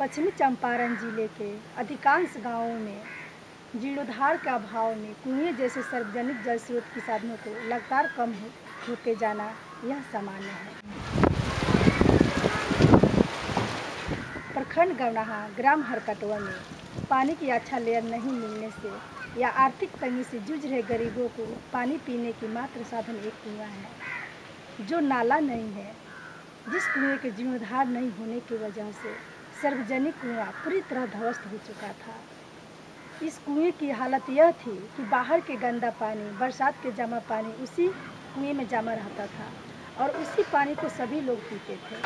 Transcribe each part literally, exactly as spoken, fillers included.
पश्चिमी चंपारण जिले के अधिकांश गांवों में जीर्णोद्धार के अभाव में कुएं जैसे सार्वजनिक जल स्रोत के साधनों को लगातार कम हो, होते जाना यह सामान्य है। प्रखंड गौनाहा ग्राम हरकटवा में पानी की अच्छा लेयर नहीं मिलने से या आर्थिक तंगी से जूझ रहे गरीबों को पानी पीने की मात्र साधन एक कुआं है, जो नाला नहीं है। जिस कुएं के जीर्णोद्धार नहीं होने की वजह से सार्वजनिक कुआं पूरी तरह ध्वस्त हो चुका था। इस कुएं की हालत यह थी कि बाहर के गंदा पानी, बरसात के जमा पानी उसी कुएं में जमा रहता था और उसी पानी को सभी लोग पीते थे।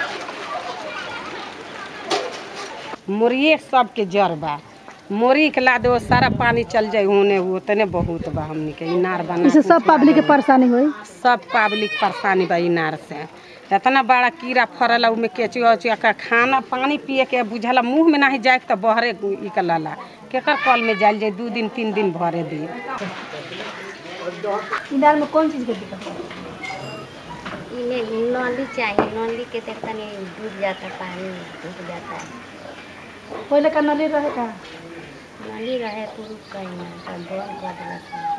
मुर्गी सबके जड़ बा, मुर्गी के ला दो सारा पानी चल जाए होने वो तने बहुत बा। हमनी के इनार बना इसे सब पब्लिक के परेशानी हुई, सब पब्लिक परेशानी बा। इनार से इतना बड़ा कीड़ा फरला, उमें केचुआ उचुआ का खाना पानी पिए के बुझला मुँह में नहीं जाए तो बहरे निकलला। केकर कल में जाल जाए दो दिन तीन दिन भरे दी। इनार में कौन चीज़ की दिक्कत है? इन्हें नली चाहिए, नली के देखता नहीं डूब जाता, पानी डूब जाता है। पहले का नली रहे का नली रहे तो रुक गई ना, तब बंद कर देना।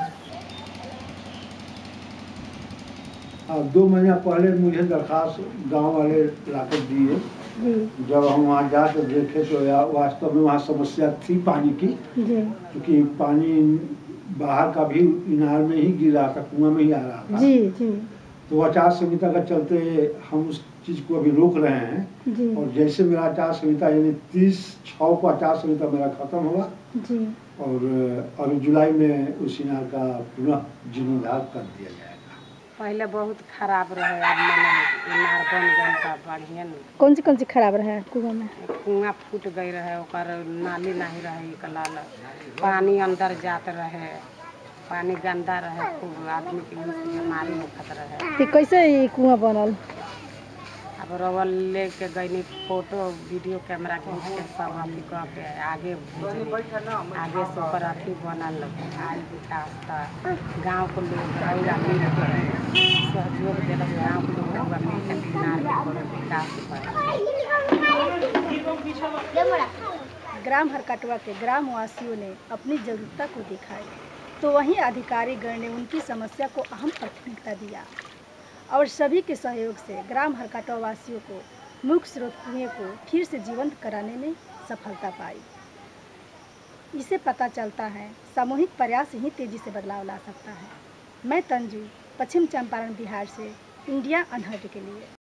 अब दो महीना पहले मुझे दरखास्त गांव वाले लाकर दिए। जब हम वहाँ जाकर देखे तो वास्तव में वहाँ समस्या थी पानी की, क्योंकि पानी बाहर का भी इनार में ही गिर रहा था, कुआं में ही आ रहा था। जी, जी। तो आचार संहिता के चलते हम उस चीज़ को अभी रोक रहे हैं। और जैसे मेरा आचार संहिता यानी तीस छः को आचार संहिता मेरा खत्म हुआ जी। और अभी जुलाई में उस इनार का पुनः जीर्णोद्धार कर दिया जाएगा। पहले बहुत खराब रहे, अब मैंने इनार बन गया का बढ़िया। कौन सी कौन सी खराब रहे कुआं में? कुआं फूट गई रहे, ओकर नाली नहीं रहे, कलाल पानी अंदर जात रहे, पानी गंदा रहे, खूब आदमी के बीमारी होत रहे। तो कैसे ये कुआं बनल? अब रवल लेके गई फोटो वीडियो कैमरा खींच के सब अथी कह के आगे आगे से ऊपर अथी बनल आज विकास था। गाँव को लोग मिल के सहयोग दिलक, गाँव के लोग मिल के इनार में विकास पर ग्राम हरकटवा के ग्रामवासियों ने अपनी जरूरता को दिखाई, तो वहीं अधिकारी गण ने उनकी समस्या को अहम प्राथमिकता दिया और सभी के सहयोग से ग्राम हरकटवा वासियों को मुख्य स्रोत कुएं को फिर से जीवंत कराने में सफलता पाई। इसे पता चलता है सामूहिक प्रयास ही तेजी से बदलाव ला सकता है। मैं तंजू, पश्चिम चंपारण बिहार से, इंडिया अनहर्ड के लिए।